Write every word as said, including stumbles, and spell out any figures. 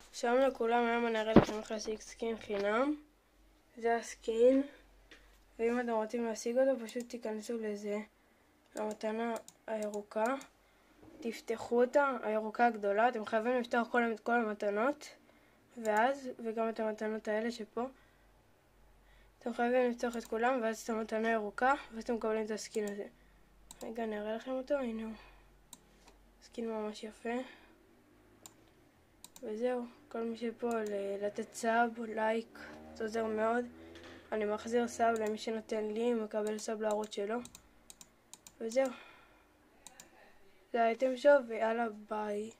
שלום לכולם, היום אני אראה לכם איך להשיג סקין חינם. זה הסקין, ואם אתם רוצים להשיג אותו פשוט תיכנסו לזה, למתנה הירוקה, תפתחו אותה, הירוקה הגדולה, אתם חייבים לפתוח כל, את כל המתנות, ואז, וגם את המתנות האלה שפה, אתם חייבים לפתוח את כולם, ואז את המתנה הירוקה, ואז אתם מקבלים את הסקין הזה. רגע, אני אראה לכם אותו, הנה הוא. סקין ממש יפה. וזהו, כל מי שפה לתת סאב, לייק, זה עוזר מאוד. אני מחזיר סאב למי שנותן לי, מקבל סאב לערוץ שלו. וזהו. זה האייטם שוב, ויאללה ביי.